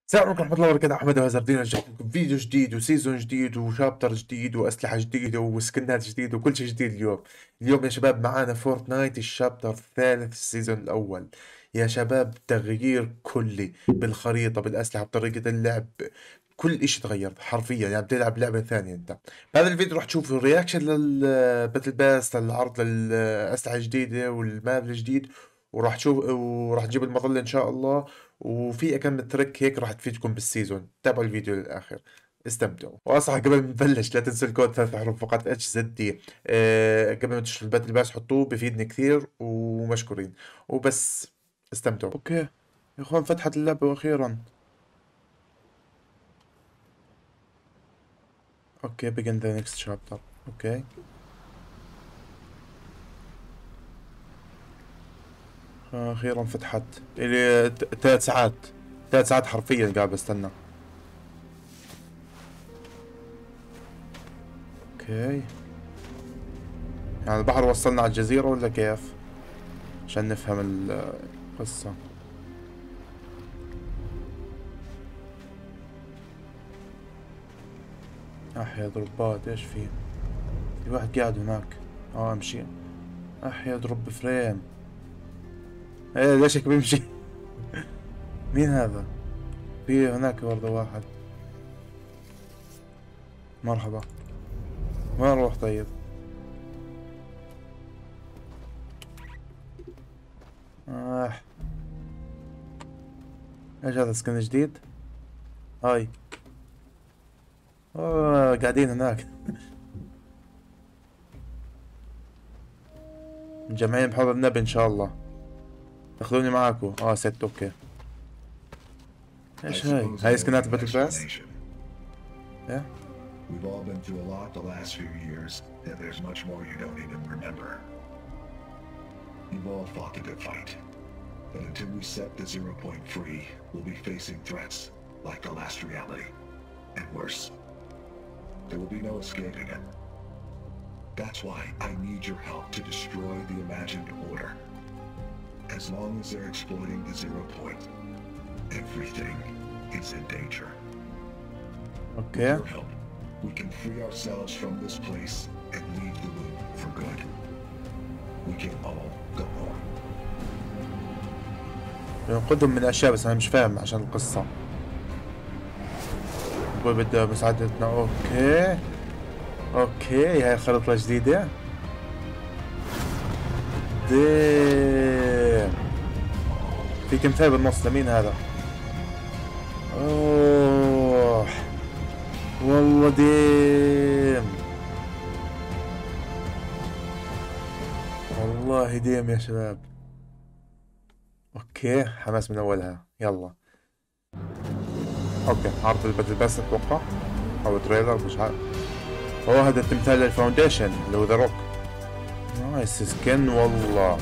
السلام عليكم ورحمة الله وبركاته. أحمد وهزردين رجعت لكم فيديو جديد وسيزون جديد وشابتر جديد وأسلحة جديدة وسكنات جديدة وكل شيء جديد اليوم يا شباب معانا فورتنايت الشابتر الثالث السيزون الأول. يا شباب تغيير كلي بالخريطة بالأسلحة بطريقة اللعب، كل إشي تغير حرفيا، يعني بتلعب لعبة ثانية أنت. بهذا الفيديو راح تشوفوا رياكشن للباتل باس، للعرض للأسلحة الجديدة والماب الجديد، وراح تجيب المظلة إن شاء الله. وفي كم ترك هيك راح تفيدكم بالسيزون. تابعوا الفيديو للآخر، استمتعوا. واصح قبل ما نبلش لا تنسوا الكود 3 حروف فقط HZD. قبل ما تشتروا الباتل باس حطوه، بفيدني كثير ومشكورين. وبس، استمتعوا. اوكي يا اخوان، فتحت اللعبة واخيرا. اوكي begin the next chapter. اوكي اخيرا فتحت. الي 3 ساعات، 3 ساعات حرفيا قاعد بستنى. اوكي، يعني البحر وصلنا على الجزيرة ولا كيف؟ عشان نفهم القصة. أحيا ضربات، إيش في واحد قاعد هناك. امشي. أحيا ضرب فريم. ايه ليش هيك بيمشي؟ مين هذا؟ في هناك برضه واحد. مرحبا، وين نروح طيب؟ آه. ايش هذا، سكن جديد؟ هاي. قاعدين هناك. مجمعين بحوض النبي ان شاء الله. تاخذوني معاكم. ست اوكي. ايش هاي سكنات باتل باس؟ yeah. We've all been through a lot the last few years, and there's much more you don't even remember. You've all fought a good fight. But until we set the 0 point free, we'll be facing threats like the last reality. And worse. There will be no escaping it. That's why I need your help to destroy the imagined order. As long as they're exploiting the 0 point, everything is in danger. اوكي. With your help, we can free ourselves from this place and leave the loop for good. We can all go home. بننقذهم من اشياء بس انا مش فاهم عشان القصة. بقول بده مساعدتنا. اوكي اوكي، هاي خريطة جديدة. ديم، في تمثال بالنص. لمين هذا؟ اوه والله ديم، والله ديم يا شباب. اوكي حماس من اولها. يلا اوكي، عرض البدل بس اتوقع، او تريلر مش عارف. اوه هذا التمثال الفاونديشن اللي هو ذا روك. نايس سكن والله،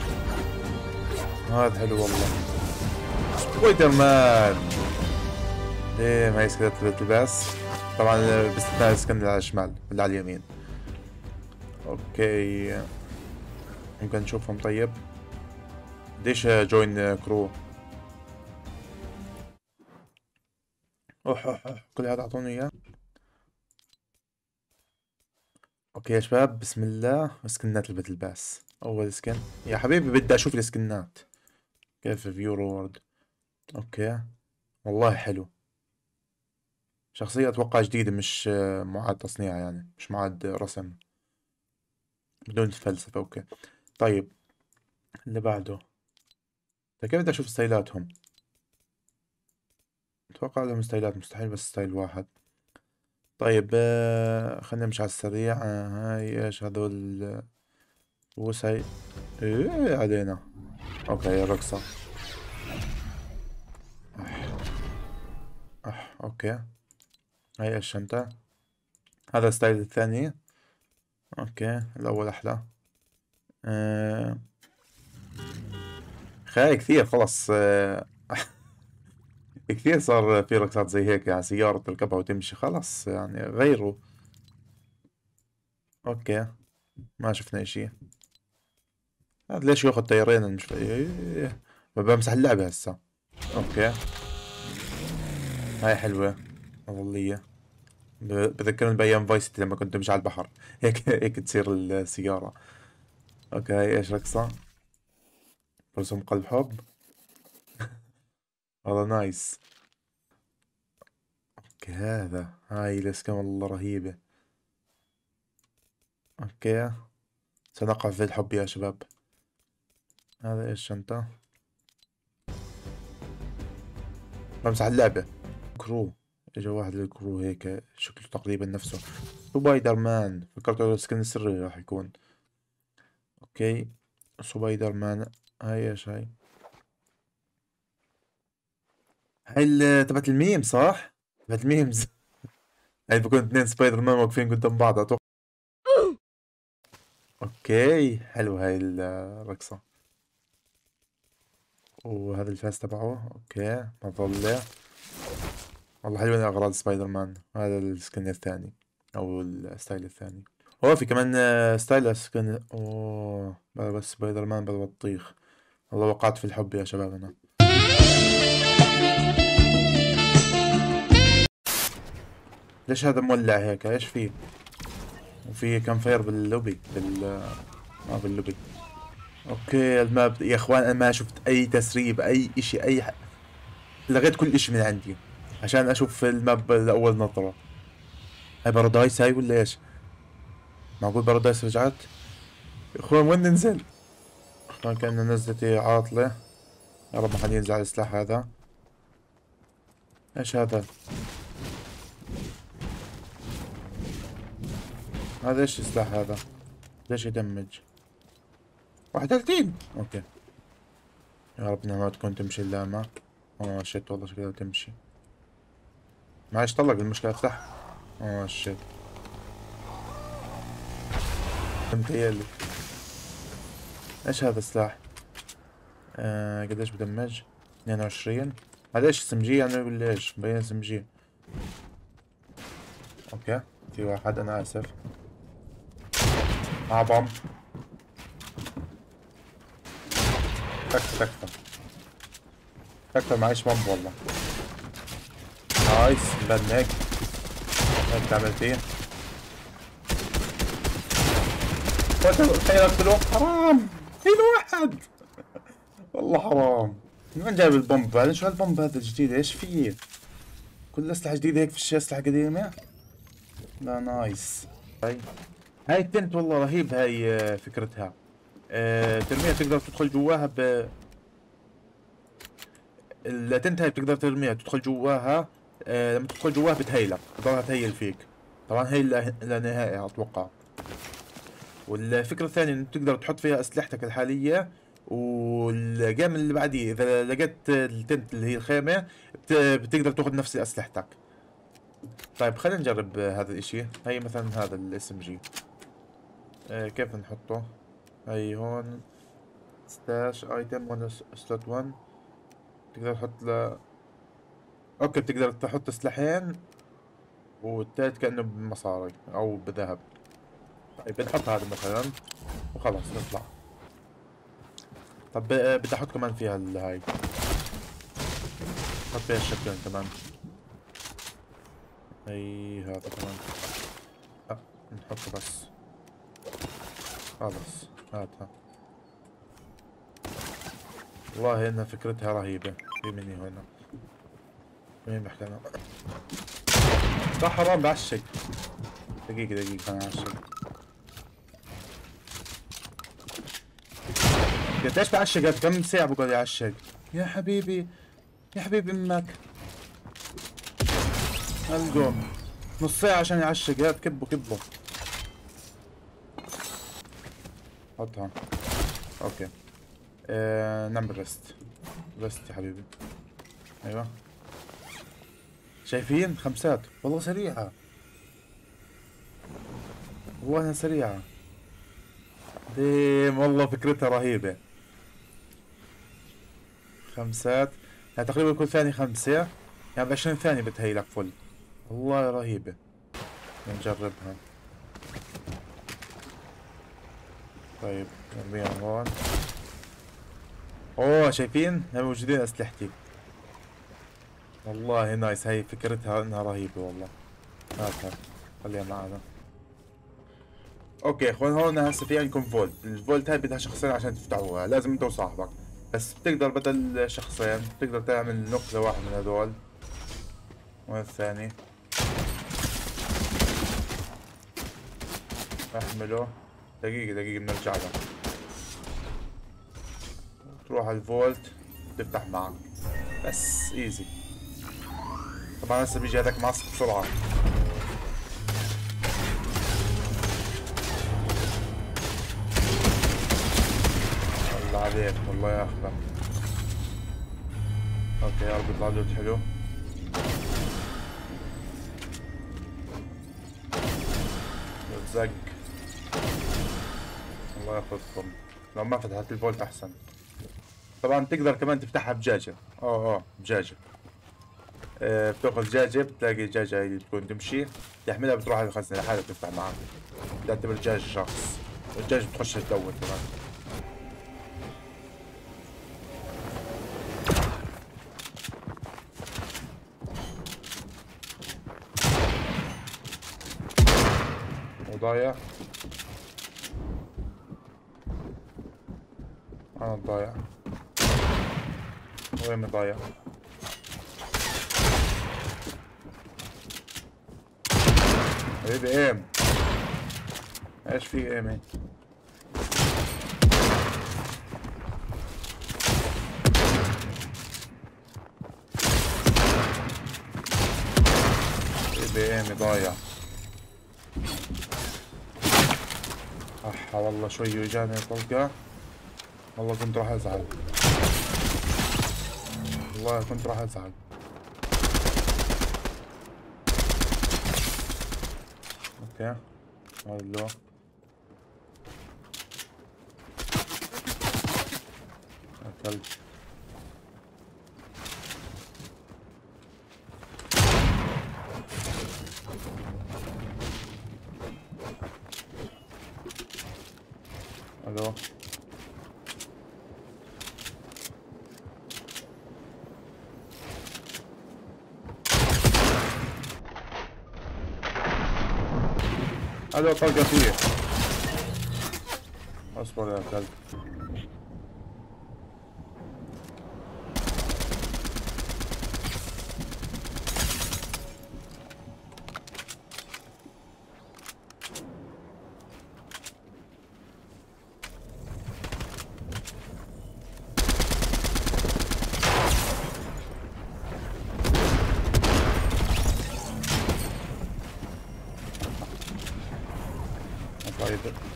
هذا حلو والله. سبايدر مان. ديم، هاي سكنات الباس طبعا باستثناء السكن اللي على الشمال، اللي على اليمين. اوكي ممكن نشوفهم طيب. ليش جوين كرو؟ كل هذا اعطوني اياه. اوكي يا شباب، بسم الله. سكنات الباتل باس. اول سكن يا حبيبي، بدي اشوف السكنات. كيف فيو رورد؟ اوكي والله حلو. شخصية اتوقع جديدة، مش معاد تصنيع، يعني مش معاد رسم، بدون فلسفة. اوكي طيب، اللي بعده. طيب كيف بدي اشوف ستايلاتهم؟ اتوقع لهم ستايلات مستحيل بس ستايل واحد. طيب خلينا نمشي على السريع. هاي ايش هذول؟ وساي ايه علينا. اوكي الرقصة. اوكي، هاي الشنطة. هذا الستايل الثاني. اوكي الاول احلى. آه... خاي كثير خلص. كثير صار في رقصات زي هيك، يعني سيارة تركبها وتمشي خلص، يعني غيروا. اوكي ما شفنا اشي. هذا ليش ياخذ طيارين؟ أنا مش إيه. بمسح اللعبة هسه. اوكي هاي حلوة أظلية. بذكرني بأيام فايستي لما كنت أمشي على البحر. هيك تصير السيارة. أوكي، هاي إيش رقصة؟ رسم قلب حب. والله نايس. أوكي، هاي الاسكان والله رهيبة. أوكي، سنقع في الحب يا شباب. هذا إيش شنطة؟ بمسح اللعبة. كرو. اجا واحد للكرو هيك شكله تقريبا نفسه سبايدر مان. فكرته السكن السري راح يكون. اوكي، سبايدر مان. هاي ايش هاي؟ هاي تبعت الميم صح؟ تبعت الميمز. هاي بكون اثنين سبايدر مان واقفين قدام بعض اتوقع. اوكي، حلو هاي الرقصة. وهذا الفاس تبعه. اوكي، مظلة. والله حلوين اغراض سبايدر مان. هذا السكن الثاني او الستايل الثاني. هو في كمان ستايل سكن. اوه بس سبايدر مان بالبطيخ. والله وقعت في الحب يا شباب انا. ليش هذا مولع هيك؟ ايش فيه؟ وفي كان فاير باللوبي ما باللوبي. اوكي، الماب يا اخوان انا ما شفت اي تسريب اي اشي لغيت كل اشي من عندي عشان اشوف الماب لاول نظرة. هاي بارادايس هاي ولا ايش؟ معقول بارادايس رجعت؟ يا اخوان وين ننزل؟ اخوان كأنه نزلتي عاطلة. يا رب ما حد ينزل على السلاح هذا. ايش هذا؟ هذا ايش السلاح هذا؟ ليش يدمج؟ 31. اوكي، يا رب انها ما تكون تمشي اللامة. شيت والله شكلها تمشي. معلش طلق المشكلة افتح. شيت. متهيألي. ايش هذا السلاح؟ قديش بدمج؟ 22. هذا ايش SMG يعني ولا ايش؟ مبين SMG. اوكي، في واحد انا اسف. بوم. تكفى معيش بومب والله. نايس بدنك. هيك تعمل فيه. تخيل اقتله. حرام. في واحد. والله حرام. من وين جايب البومب؟ بعدين شو هالبومب هذا الجديد؟ ايش فيه؟ كل اسلحة جديدة هيك، في الشيء اسلحة قديمة؟ لا نايس. هاي التنت والله رهيب. هاي فكرتها. ترميها تقدر تدخل جواها التنت هاي بتقدر ترميها تدخل جواها. لما تدخل جواها بتهيلك تضلها تهيل فيك. طبعا هي لا نهائي اتوقع. والفكرة الثانية انك تقدر تحط فيها اسلحتك الحالية. والجيم اللي بعديه اذا لقيت التنت اللي هي الخيمة بتقدر تاخذ نفس اسلحتك. طيب خلينا نجرب هذا الاشي. هي مثلا هذا SMG. كيف نحطه؟ هي هون ستاش ايتم 1 سلوت 1. تقدر تحط اوكي، بتقدر تحط سلاحين والتالت كأنه بمصاري او بذهب. طيب بنحط هذا مثلا وخلاص نطلع. طب بدي احط كمان فيها هاي. حط فيها الشكلين كمان. هي هذا كمان. نحطه بس. خلاص هاتها. والله انها فكرتها رهيبة. في مني هنا. مين بحكي انا؟ صح حرام بعشق. دقيقة انا بعشق. قديش بعشق؟ كم ساعة بقعد يعشق؟ يا حبيبي يا حبيبي امك. القوم نص ساعة عشان يعشق. هات كبه. حطها. اوكي. نعمل ريست يا حبيبي. ايوه شايفين 5. والله سريعة. والله انها سريعة. ديم والله فكرتها رهيبة. 5. يعني تقريبا يكون ثاني 5. يعني ب20 ثانية بتهيلك فل. والله رهيبة. نجربها. طيب نرميها هون. اوه شايفين؟ هاي موجودين اسلحتي. والله نايس، هاي فكرتها انها رهيبة والله. هاتها خليها معنا. اوكي اخوان، هون هسه في عندكم فولت. الفولت هاي بدها شخصين عشان تفتحوها، لازم انت وصاحبك. بس بتقدر بدل شخصين بتقدر تعمل نوك لواحد من هذول. وين الثاني؟ احمله. دقيقة بنرجع له. تروح على الفولت تفتح معك. بس ايزي. طبعا هسه بيجي هذاك معصب بسرعة. الله عليك والله ياخذك. اوكي يا رب يطلع لوت حلو. زق. الله ياخذكم. لو ما فتحت الفولت احسن. طبعا تقدر كمان تفتحها بجاجة. بجاجة. بتاخذ دجاجة، بتلاقي دجاجة هي بتكون تمشي، تحملها بتروح على الخزنة لحالها بتفتح معك. بتعتبر دجاج شخص، والدجاج بتخش تدور كمان. وضايع. انا ضايع. وين ضايع؟ حبيبي ايم. ايش في ايمي؟ حبيبي ايمي ضايع. والله شوي وجاني طلقة. والله كنت راح ازعل. والله كنت راح ازعل. اوكي هلو. اكلت. الو. الو طلقة فيه. اصبر يا كلب. طيب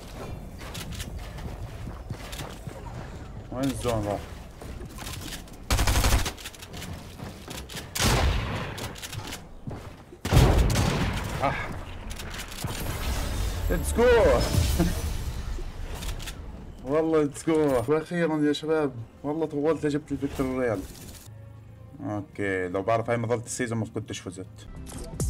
وين الزون راح؟ ليتس جو. والله ليتس جو. واخيرا يا شباب، والله طولت جبت الفيكتور ريال. اوكي لو بعرف هاي مظلة السيزون ما كنتش فزت.